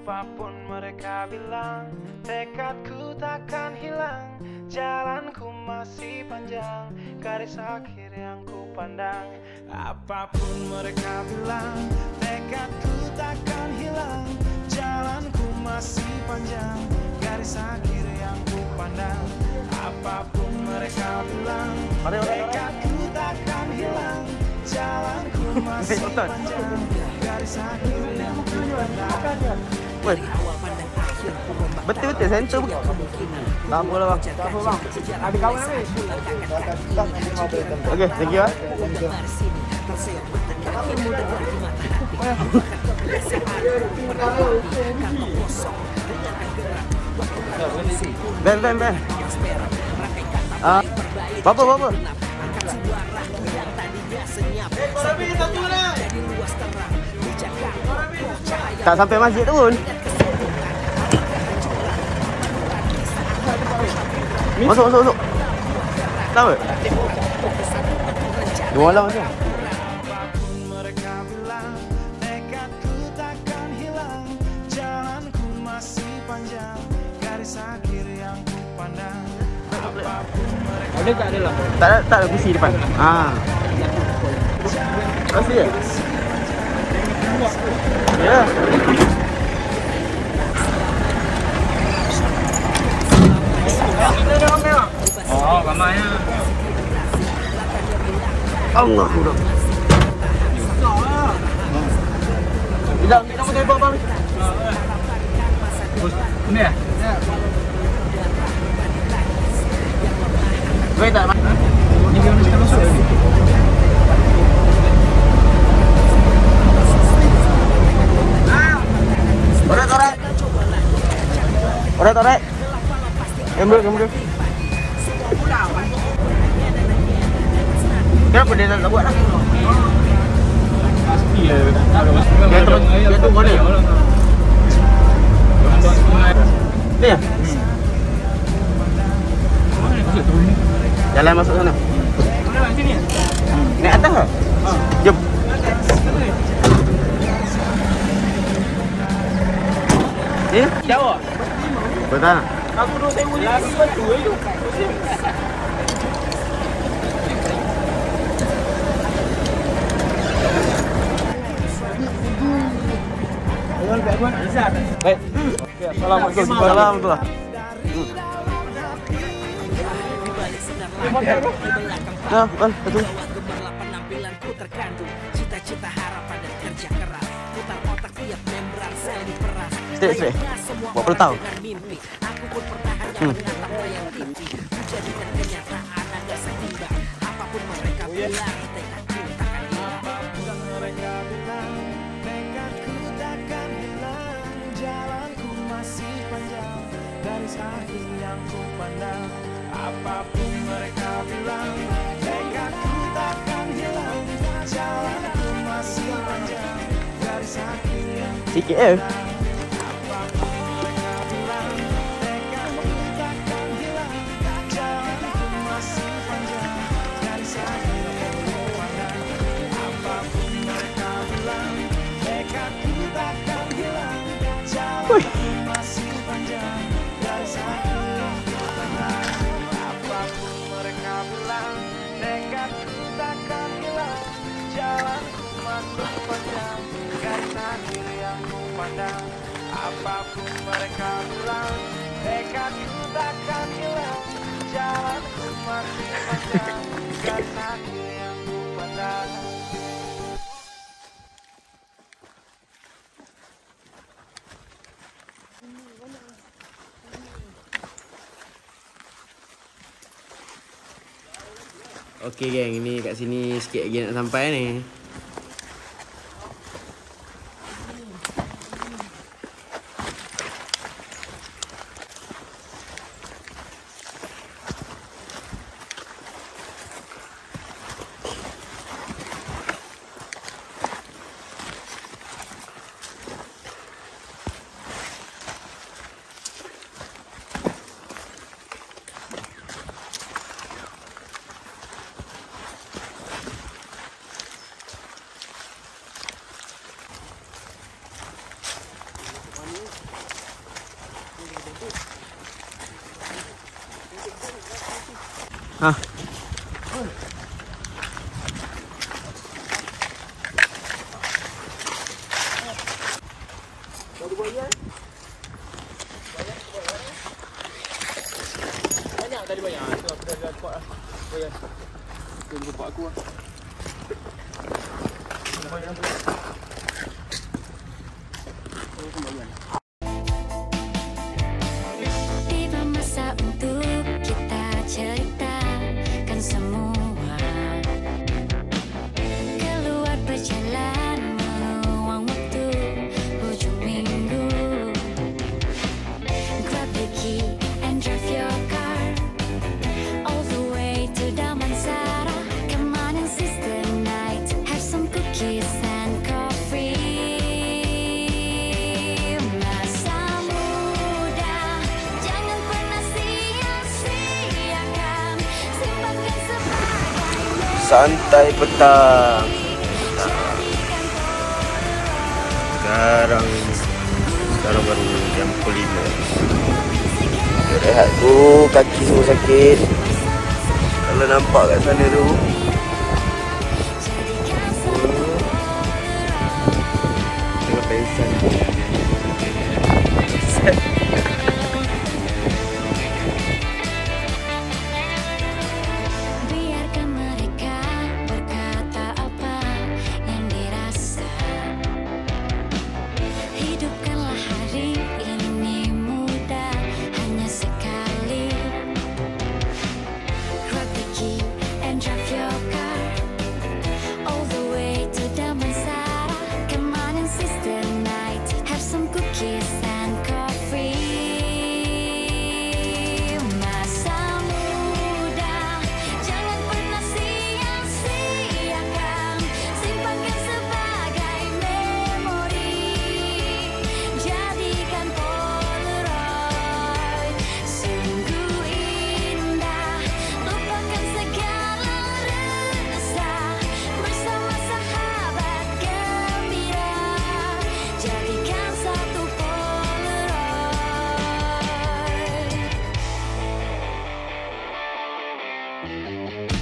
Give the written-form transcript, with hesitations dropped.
Apapun mereka bilang, tekadku takkan hilang. Jalanku masih panjang, garis akhir yang ku pandang. Apapun mereka bilang, tekadku takkan hilang. Jalanku masih panjang, garis akhir yang ku pandang. Apapun mereka bilang, tekadku takkan hilang. Jalanku masih panjang, garis akhir yang ku pandang. Betul-betul center bukan? Tak apa lah bang. Tak apa bang. Ada kawan ni. Okey, thank you. Ben. Berapa? Tak sampai masjid tu pun. Masuk. Tahu? Dua lah macam. Apapun mereka bilang, tekadku takkan hilang. Jalanku masih panjang, garis akhir yang ku pandang. Apapun mereka Ada tak ada lah. Tak ada kursi depan. Kursi ya? Ya. Oh, ramainya. Allah udah. Tidak mau tembak bang. Ini ya? Wait tak? Ini dia mesti masuk lagi. Oret. Ambil. Kenapa dia tak buat lah? Pasti ya. Dia tu mana? Ni ya? Jalan masuk sana. Sini ya? Naik atas ke? Jom. Ni? Jauh ah? Betul. Aku duduk tengok ni. Lagi batu je. Baik. Assalamualaikum. Assalamualaikum. Nah, betul. Penampilanku terkandung cita-cita harapan dan kerja keras. Putar otak tiap membran sel diperas. Straight. Buat perlu tahu. Mimpi. Aku pun pernah hanya menatap layar TV. Menjadikan kenyataan ada seimbang. Apapun mereka bilang, tekadku takkan hilang. apapun mereka bilang, tekadku takkan hilang. Jalanku masih panjang, garis akhir yang ku pandang. Apapun mereka bilang, tekadku takkan hilang. Jalanku masih panjang, garis akhir yang ku Sikit pandang. Apapun mereka bilang, tekadku takkan hilang. Jalanku masih panjang, garis akhir yang ku pandang. Apapun mereka bilang, tekadku takkan hilang. Jalanku masih panjang, garis akhir yang ku pandang. Apapun mereka bilang, tekadku takkan hilang. Jalanku masih panjang, garis akhir yang ku pandang. Apapun mereka bilang, tekadku takkan hilang. Jalanku masih panjang, garis akhir yang ku pandang. Okey geng, ini kat sini sikit lagi nak sampai ni. Hah. Banyak tadi banyak. Tu aku dah dapat lah. Bayar. Tu jumpa aku lah. Tiba masa untuk kita ceritakan semua. Keluar berjalan meluang waktu hujung minggu. Grab the key and drive your car all the way to Damansara. Come on and seize the night. Have some cookies and coffee. Masa muda, jangan pernah sia-siakan. Simpankan sebagai Santai petang. Sekarang baru jam pukul 5. Rehat tu, kaki semua sakit. Kalau nampak kat sana tu. Tengah pensan. biarkan mereka berkata apa yang dirasa. Hidupkanlah hari ini mudah hanya sekali. Grab the key and drive your car all the way to Damansara. Come on and seize the night. Have some cookies and coffee. Masa muda, jangan pernah sia-siakan. Simpankan sebagai memori. Jadikan Polaroid sungguh indah. Lupakan segala resah bersama sahabat gembira. Jadikan satu Polaroid.